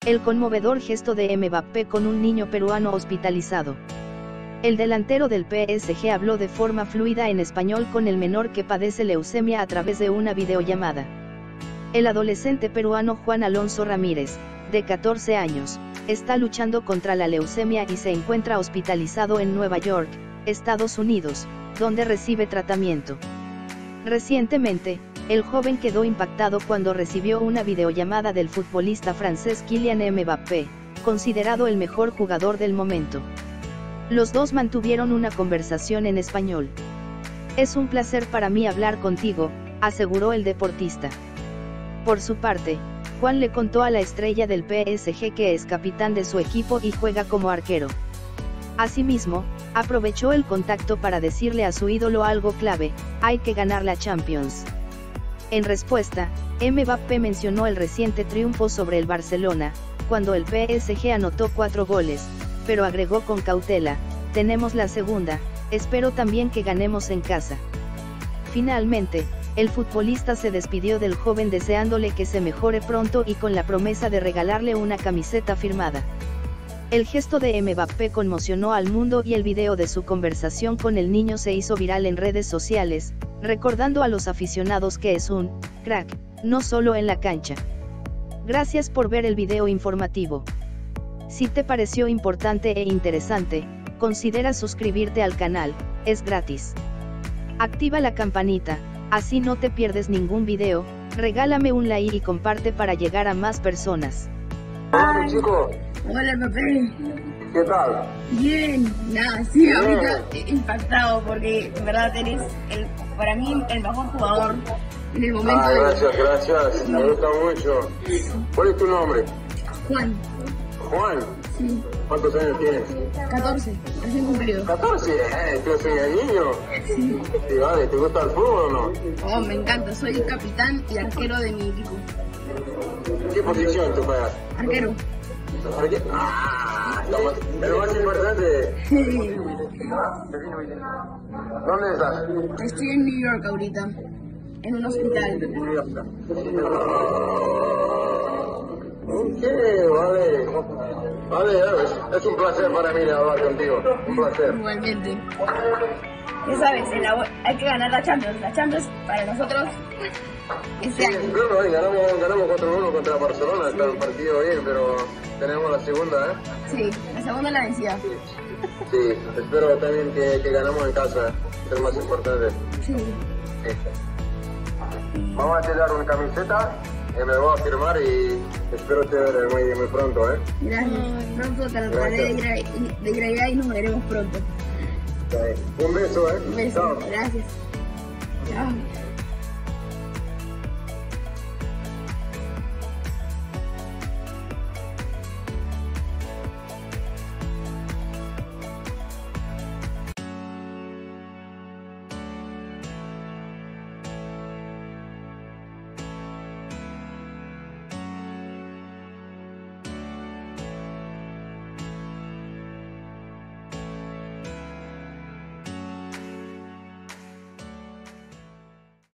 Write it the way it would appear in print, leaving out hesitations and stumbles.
El conmovedor gesto de Mbappé con un niño peruano hospitalizado. El delantero del PSG habló de forma fluida en español con el menor que padece leucemia a través de una videollamada. El adolescente peruano Juan Alonso Ramírez, de 14 años, está luchando contra la leucemia y se encuentra hospitalizado en Nueva York, Estados Unidos, donde recibe tratamiento. Recientemente, el joven quedó impactado cuando recibió una videollamada del futbolista francés Kylian Mbappé, considerado el mejor jugador del momento. Los dos mantuvieron una conversación en español. Es un placer para mí hablar contigo, aseguró el deportista. Por su parte, Juan le contó a la estrella del PSG que es capitán de su equipo y juega como arquero. Asimismo, aprovechó el contacto para decirle a su ídolo algo clave: hay que ganar la Champions. En respuesta, Mbappé mencionó el reciente triunfo sobre el Barcelona, cuando el PSG anotó 4 goles, pero agregó con cautela: tenemos la segunda, espero también que ganemos en casa. Finalmente, el futbolista se despidió del joven deseándole que se mejore pronto y con la promesa de regalarle una camiseta firmada. El gesto de Mbappé conmocionó al mundo y el video de su conversación con el niño se hizo viral en redes sociales, recordando a los aficionados que es un crack, no solo en la cancha. Gracias por ver el video informativo. Si te pareció importante e interesante, considera suscribirte al canal, es gratis. Activa la campanita, así no te pierdes ningún video, regálame un like y comparte para llegar a más personas. Hola, chico. Hola, papel. ¿Qué tal? Bien, nada, sí, ahorita impactado porque en verdad eres para mí el mejor jugador en el momento. Gracias, me gusta mucho. ¿Cuál es tu nombre? Juan. Juan. Sí. ¿Cuántos años tienes? 14, recién cumplido. 14, ¿tú eres niño? Sí. Sí, vale, ¿te gusta el fútbol o no? Oh, me encanta, soy el capitán y arquero de mi equipo. ¿Qué posición tú juegas? Arquero. Lo más importante. ¿Dónde estás? Estoy en New York ahorita, en un hospital. Ok, vale, es un placer para mí hablar contigo, un placer. Igualmente. Ya sabes, hay que ganar la Champions. La Champions para nosotros este año. Claro, ganamos 4-1 contra Barcelona, está el partido bien, pero tenemos la segunda, ¿eh? Sí, la segunda la vencida. Sí, espero también que ganamos en casa, es lo más importante. Sí. Vamos a te dar una camiseta, me voy a firmar y espero te ver muy pronto, ¿eh? Gracias. Pronto trataré de ir allá y nos veremos pronto. Un beso, ¿eh? Un beso. Chao. Gracias. Chao.